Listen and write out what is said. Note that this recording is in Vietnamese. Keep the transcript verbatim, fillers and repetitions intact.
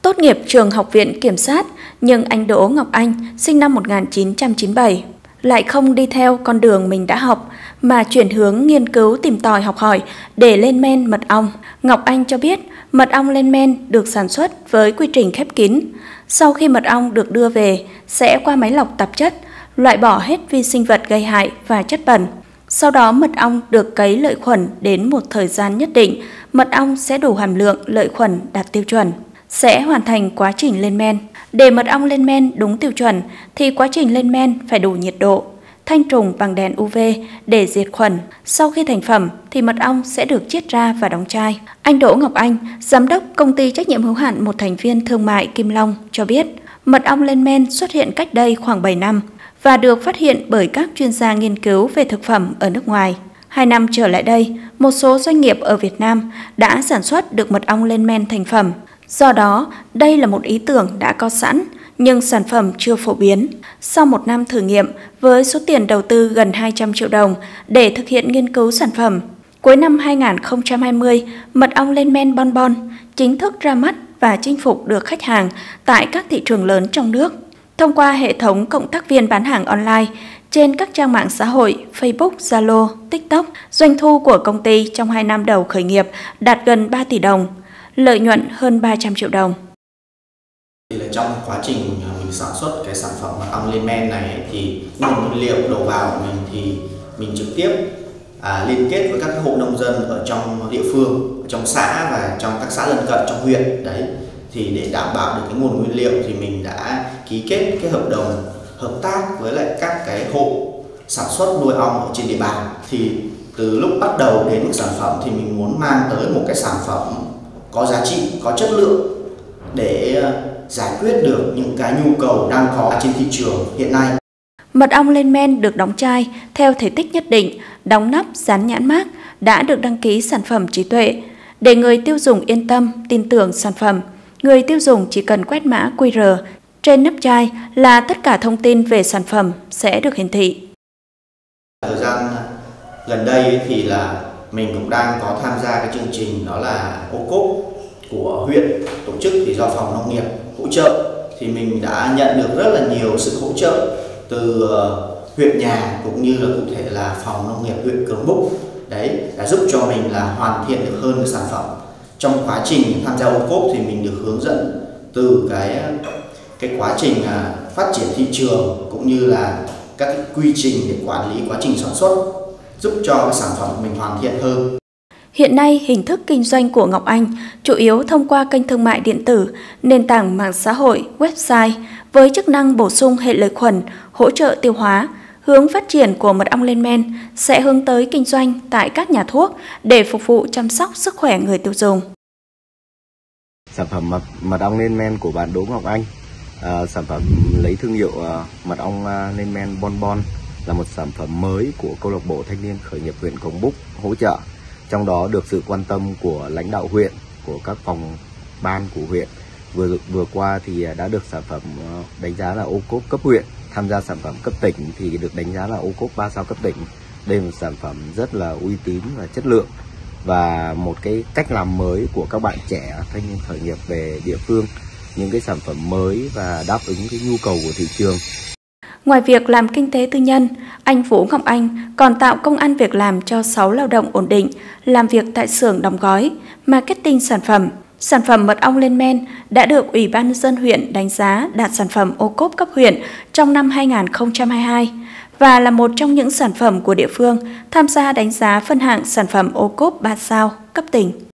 Tốt nghiệp trường Học viện Kiểm sát, nhưng anh Đỗ Ngọc Anh, sinh năm một nghìn chín trăm chín mươi bảy, lại không đi theo con đường mình đã học, mà chuyển hướng nghiên cứu tìm tòi học hỏi để lên men mật ong. Ngọc Anh cho biết, mật ong lên men được sản xuất với quy trình khép kín. Sau khi mật ong được đưa về, sẽ qua máy lọc tạp chất, loại bỏ hết vi sinh vật gây hại và chất bẩn. Sau đó mật ong được cấy lợi khuẩn đến một thời gian nhất định, mật ong sẽ đủ hàm lượng lợi khuẩn đạt tiêu chuẩn, sẽ hoàn thành quá trình lên men. Để mật ong lên men đúng tiêu chuẩn thì quá trình lên men phải đủ nhiệt độ, thanh trùng bằng đèn u vê để diệt khuẩn. Sau khi thành phẩm thì mật ong sẽ được chiết ra và đóng chai. Anh Đỗ Ngọc Anh, giám đốc công ty trách nhiệm hữu hạn một thành viên thương mại Kim Long cho biết, mật ong lên men xuất hiện cách đây khoảng bảy năm và được phát hiện bởi các chuyên gia nghiên cứu về thực phẩm ở nước ngoài. Hai năm trở lại đây, một số doanh nghiệp ở Việt Nam đã sản xuất được mật ong lên men thành phẩm. Do đó, đây là một ý tưởng đã có sẵn, nhưng sản phẩm chưa phổ biến. Sau một năm thử nghiệm với số tiền đầu tư gần hai trăm triệu đồng để thực hiện nghiên cứu sản phẩm, cuối năm hai nghìn không trăm hai mươi, mật ong lên men Bon Bon chính thức ra mắt và chinh phục được khách hàng tại các thị trường lớn trong nước. Thông qua hệ thống cộng tác viên bán hàng online trên các trang mạng xã hội Facebook, Zalo, TikTok, doanh thu của công ty trong hai năm đầu khởi nghiệp đạt gần ba tỷ đồng, lợi nhuận hơn ba trăm triệu đồng. Thì là trong quá trình mình sản xuất cái sản phẩm mật ong lên men này ấy, thì nguồn nguyên liệu đầu vào của mình thì mình trực tiếp à, liên kết với các hộ nông dân ở trong địa phương, trong xã và trong các xã lân cận trong huyện đấy. Thì để đảm bảo được cái nguồn nguyên liệu thì mình đã ký kết cái hợp đồng hợp tác với lại các cái hộ sản xuất nuôi ong ở trên địa bàn. Thì từ lúc bắt đầu đến một sản phẩm thì mình muốn mang tới một cái sản phẩm có giá trị, có chất lượng để giải quyết được những cái nhu cầu đang có trên thị trường hiện nay. Mật ong lên men được đóng chai theo thể tích nhất định, đóng nắp, dán nhãn mác, đã được đăng ký sản phẩm trí tuệ. Để người tiêu dùng yên tâm, tin tưởng sản phẩm, người tiêu dùng chỉ cần quét mã quy rờ trên nắp chai là tất cả thông tin về sản phẩm sẽ được hiển thị. Thời gian gần đây thì là mình cũng đang có tham gia cái chương trình đó là ô cốp của huyện tổ chức thì do phòng nông nghiệp hỗ trợ, thì mình đã nhận được rất là nhiều sự hỗ trợ từ huyện nhà cũng như là cụ thể là phòng nông nghiệp huyện Crong Búc đấy, đã giúp cho mình là hoàn thiện được hơn cái sản phẩm. Trong quá trình tham gia ô cốp thì mình được hướng dẫn từ cái cái quá trình phát triển thị trường cũng như là các cái quy trình để quản lý quá trình sản xuất, giúp cho cái sản phẩm của mình hoàn thiện hơn. Hiện nay, hình thức kinh doanh của Ngọc Anh chủ yếu thông qua kênh thương mại điện tử, nền tảng mạng xã hội, website với chức năng bổ sung hệ lợi khuẩn, hỗ trợ tiêu hóa. Hướng phát triển của mật ong lên men sẽ hướng tới kinh doanh tại các nhà thuốc để phục vụ chăm sóc sức khỏe người tiêu dùng. Sản phẩm mật, mật ong lên men của bạn Đỗ Ngọc Anh, à, sản phẩm lấy thương hiệu à, mật ong à, lên men Bon Bon là một sản phẩm mới của câu lạc bộ thanh niên khởi nghiệp huyện Crong Búc hỗ trợ. Trong đó được sự quan tâm của lãnh đạo huyện, của các phòng ban của huyện. Vừa vừa qua thì đã được sản phẩm đánh giá là ô cốp cấp huyện. Tham gia sản phẩm cấp tỉnh thì được đánh giá là ô cốp ba sao cấp tỉnh. Đây là một sản phẩm rất là uy tín và chất lượng, và một cái cách làm mới của các bạn trẻ thanh niên khởi nghiệp về địa phương, những cái sản phẩm mới và đáp ứng cái nhu cầu của thị trường. Ngoài việc làm kinh tế tư nhân, anh Vũ Ngọc Anh còn tạo công ăn việc làm cho sáu lao động ổn định, làm việc tại xưởng đóng gói, marketing sản phẩm. Sản phẩm mật ong lên men đã được Ủy ban nhân dân huyện đánh giá đạt sản phẩm ô cốp cấp huyện trong năm hai nghìn không trăm hai mươi hai và là một trong những sản phẩm của địa phương tham gia đánh giá phân hạng sản phẩm ô cốp ba sao cấp tỉnh.